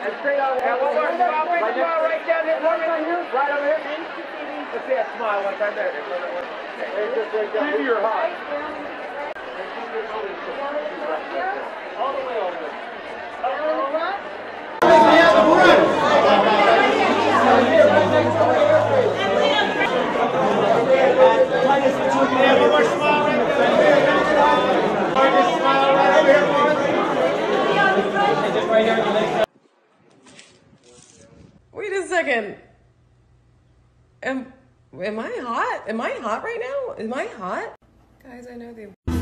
And straight on. And one more smile, right down here. Right over here. Let's see that smile one time there. Keep your heart. All the way over. One more smile right there. Wait a second. Am I hot? Am I hot right now? Am I hot? Guys, I know they...